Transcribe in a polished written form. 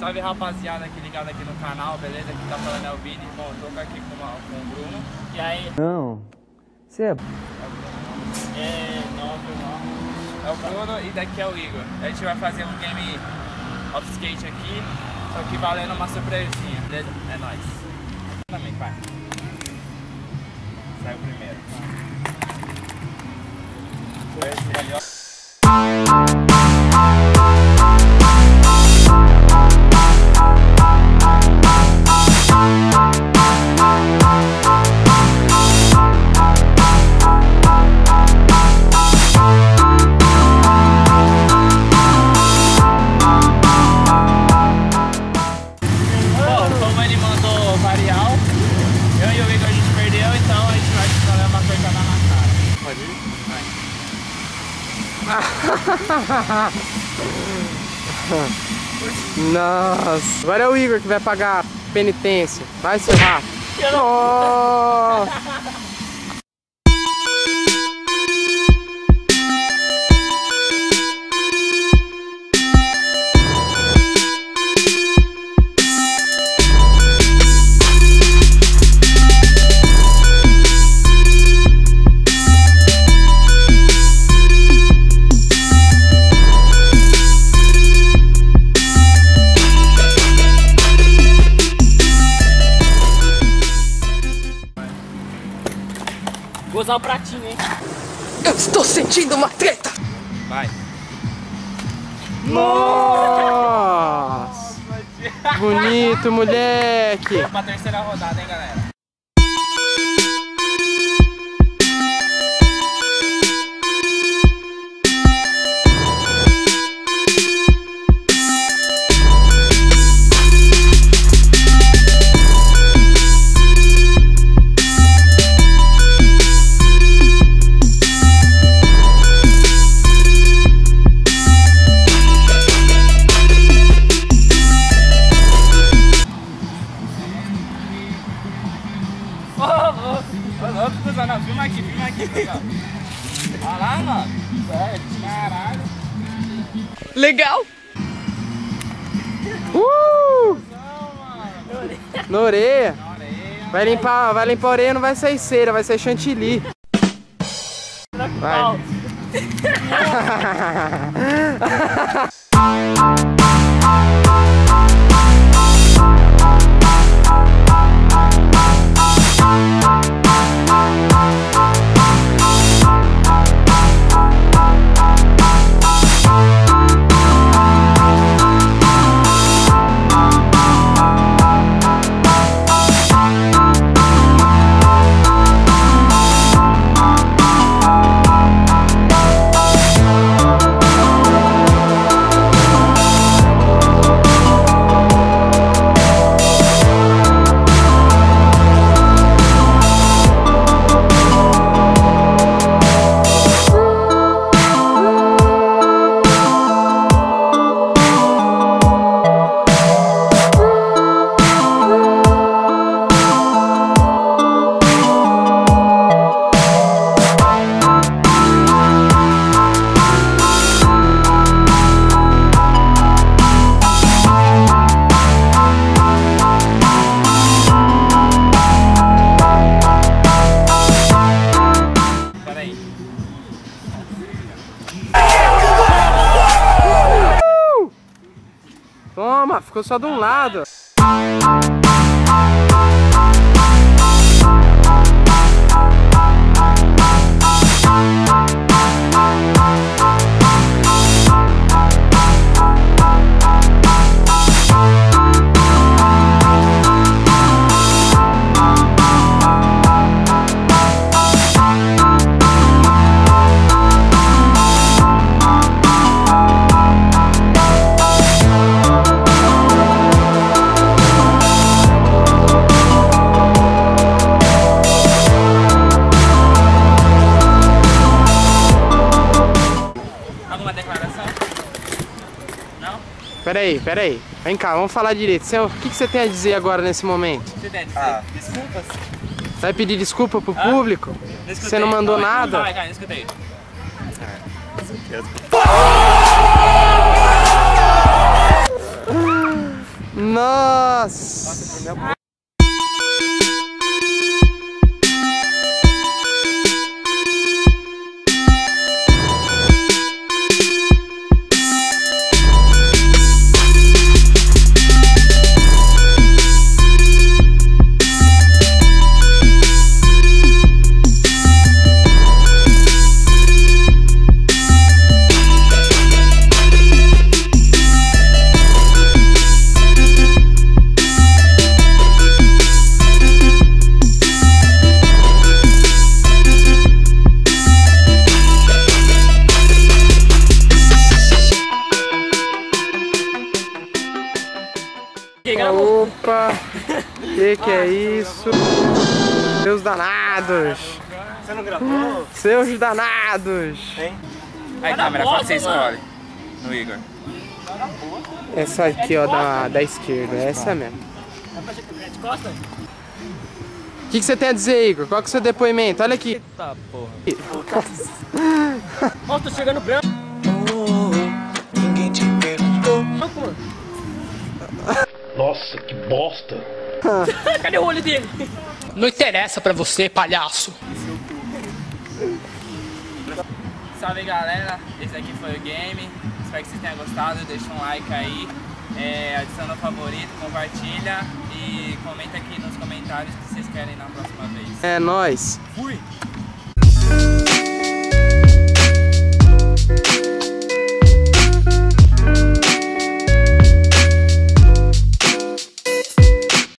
Salve rapaziada aqui ligado aqui no canal, beleza? Aqui tá falando é o Vini. Bom, eu tô aqui com o Bruno. E aí? Não. Você é... É o Bruno e daqui é o Igor. A gente vai fazer um game of skate aqui, só que valendo uma surpresinha, beleza? É nóis. Também, vai. Sai o primeiro. Esse ali, ó. Nossa, agora é o Igor que vai pagar a penitência. Vai se ferrar. Nossa. Vou usar o pratinho, hein? Eu estou sentindo uma treta! Vai! Nossa! Bonito, moleque! Vamos pra terceira rodada, hein, galera? Não, filma aqui, olha lá, mano. Caralho. Legal! Na orelha. Vai limpar a orelha, não vai sair cera, vai sair chantilly. Vai. Toma, ficou só de um lado. Peraí. Vem cá, vamos falar direito. O que você tem a dizer agora nesse momento? Você tem a dizer? Desculpas. Vai pedir desculpa pro público? Você não mandou nada? Vai, não escutei. Nossa! Opa! Que é isso? Seus danados! Você não gravou? Seus danados! Aí, câmera, qual que você escolhe? No Igor. Essa aqui, ó, da esquerda. Essa mesmo. O que você tem a dizer, Igor? Qual que é o seu depoimento? Olha aqui. Eita porra. Ó, tô chegando branco. Ninguém te perguntou. Nossa, que bosta! Cadê o olho dele? Não interessa pra você, palhaço. Salve galera, esse aqui foi o game. Espero que vocês tenham gostado. Deixa um like aí, adiciona o favorito, compartilha e comenta aqui nos comentários o que vocês querem na próxima vez. É nóis. Fui!